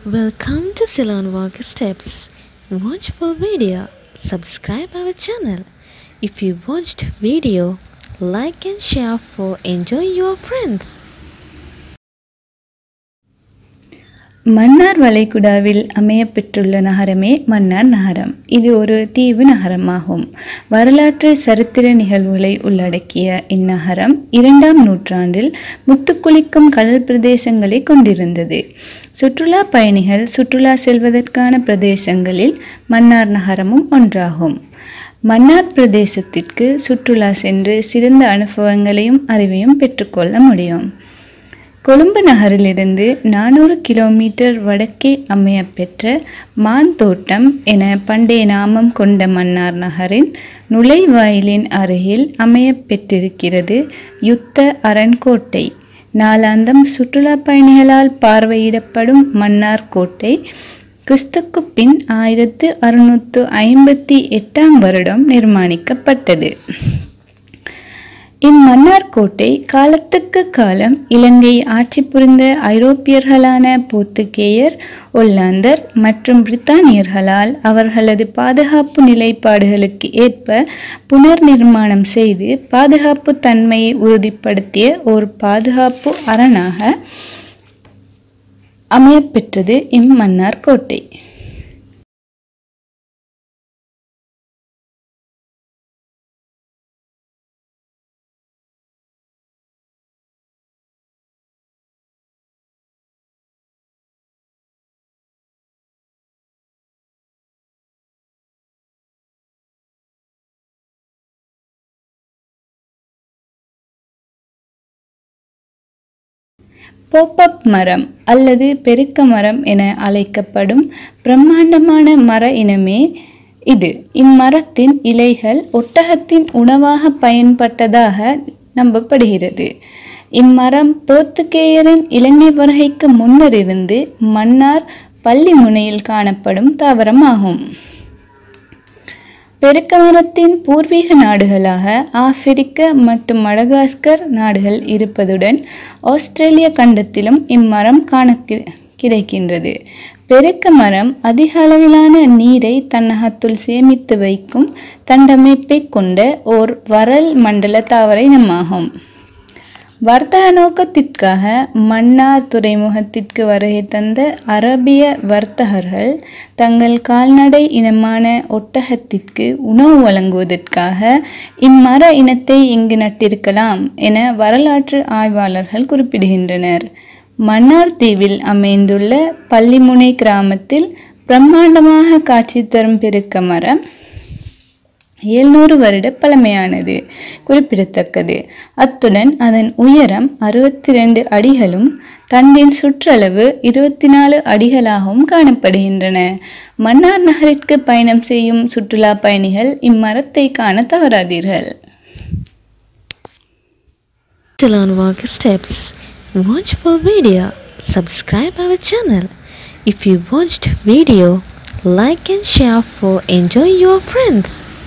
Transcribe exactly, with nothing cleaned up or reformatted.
Welcome to Ceylon Walk Steps. Watch full video. Subscribe our channel. If you watched video, like and share for enjoy your friends. Mannar வளைகுடாவில் அமையப்பெற்றுள்ள நகரமே மன்னார் நகரம். இது ஒரு தீவு நகரமாகும். வரலாற்று சரித்திர நிகழ்வுகளை உள்ளடக்கிய இந்நகரம் இரண்டாம் நூற்றாண்டில் முத்துக்குளிக்கும் கடல் பிரதேசங்களை கொண்டிருந்தது. சுற்றுலா பயணிகள் சுற்றுலா செல்வதற்கான பிரதேசங்களில் மன்னார் நகரமும் ஒன்றாகும். மன்னார் பிரதேசத்திற்கு சுற்றுலா சென்று சிறந்த அனுபவங்களையும் அறிவையும் பெற்றுக்கொள்ள முடியும். கொழும்பு நகரிலிருந்து நானூறு கிலோமீட்டர் வடக்கே அமையப்பெற்ற மாந்தோட்டம் என பண்டைய நாமம் கொண்ட மன்னார் நகரின் நுழைவாயிலின் அருகில் அமையப்பெற்றிருக்கிறது யுத்த அரண்கோட்டை. நாளாந்தம் சுற்றுலா பயணிகளால் பார்வையிடப்படும் மன்னார் கோட்டை கிறிஸ்துக்கு பின் ஆயிரத்து அறுநூற்று ஐம்பத்தி எட்டாம் வருடம் நிர்மாணிக்கப்பட்டது. இம்மன்னார் கோட்டை காலத்துக்கு காலம் இலங்கை ஆட்சி புரிந்த ஐரோப்பியர்களான போர்த்துகேயர், ஒல்லாந்தர் மற்றும் பிரித்தானியர்களால் அவர்களது பாதுகாப்பு நிலைப்பாடுகளுக்கு ஏற்ப புனர் நிர்மாணம் செய்து பாதுகாப்பு தன்மையை உறுதிப்படுத்திய ஒரு பாதுகாப்பு அரணாக அமையப்பெற்றது இம்மன்னார் கோட்டை. போப்பப் மரம் அல்லது பெருக்க மரம் என அழைக்கப்படும் பிரம்மாண்டமான மர இனமே இது. இம்மரத்தின் இலைகள் ஒட்டகத்தின் உணவாக பயன்பட்டதாக நம்பப்படுகிறது. இம்மரம் போர்த்துகேயரின் இலங்கை வருகைக்கு முன்னர் இருந்து மன்னார் பள்ளி முனையில் காணப்படும் தாவரமாகும். பெருக்க மரத்தின் பூர்வீக நாடுகளாக ஆப்பிரிக்க மற்றும் மடகாஸ்கர் நாடுகள் இருப்பதுடன் ஆஸ்திரேலிய கண்டத்திலும் இம்மரம் காண கிடைக்கின்றது. பெருக்க மரம் அதிக அளவிலான நீரை தன்னகத்துள் சேமித்து வைக்கும் தண்டமைப்பை கொண்ட ஓர் வறல் மண்டல தாவர இனமாகும். வர்த்தக நோக்கத்திற்காக மன்னார் துறைமுகத்திற்கு வருகை தந்த அரபிய வர்த்தகர்கள் தங்கள் கால்நடை இனமான ஒட்டகத்திற்கு உணவு வழங்குவதற்காக இம்மர இனத்தை இங்கு நட்டிருக்கலாம் என வரலாற்று ஆய்வாளர்கள் குறிப்பிடுகின்றனர். மன்னார் தீவில் அமைந்துள்ள பள்ளிமுனை கிராமத்தில் பிரம்மாண்டமாக காட்சி தரும் பெருக்க மரம் எழுநூறு வருட பழமையானது குறிப்பிடத்தக்கது. அத்துடன் அதன் உயரம் அறுபத்தி இரண்டு அடிகளும் தண்டின் சுற்றளவு இருபத்தி நாலு அடிகளாகவும் காணப்படுகின்றன. மன்னார் நகரிற்கு பயணம் செய்யும் சுற்றுலா பயணிகள் இம்மரத்தை காண தவறாதீர்கள். Ceylon Walk Steps. Watch full video. Subscribe our channel. If you watched video, like and share for enjoy your friends.